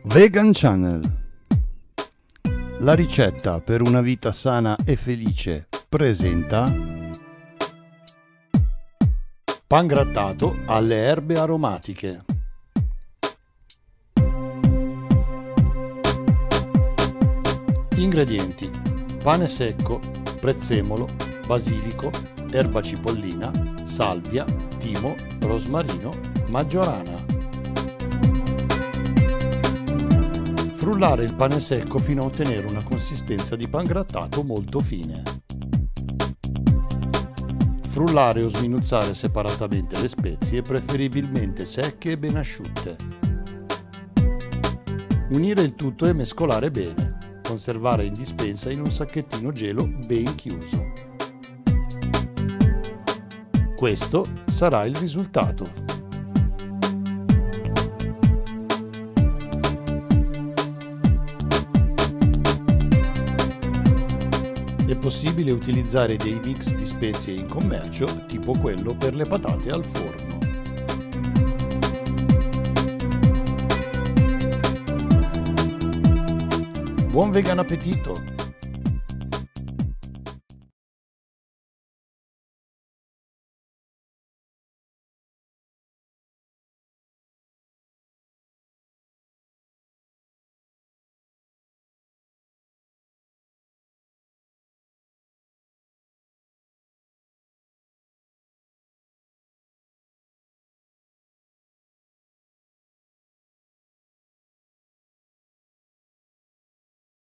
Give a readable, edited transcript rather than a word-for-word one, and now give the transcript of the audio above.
Vegan Channel. La ricetta per una vita sana e felice presenta pan grattato alle erbe aromatiche. Ingredienti: pane secco, prezzemolo, basilico, erba cipollina, salvia, timo, rosmarino, maggiorana. Frullare il pane secco fino a ottenere una consistenza di pan grattato molto fine. Frullare o sminuzzare separatamente le spezie, preferibilmente secche e ben asciutte. Unire il tutto e mescolare bene. Conservare in dispensa in un sacchettino gelo ben chiuso. Questo sarà il risultato. È possibile utilizzare dei mix di spezie in commercio, tipo quello per le patate al forno. Buon vegan appetito!